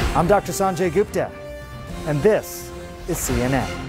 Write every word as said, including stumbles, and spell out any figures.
I'm Doctor Sanjay Gupta, and this is C N N.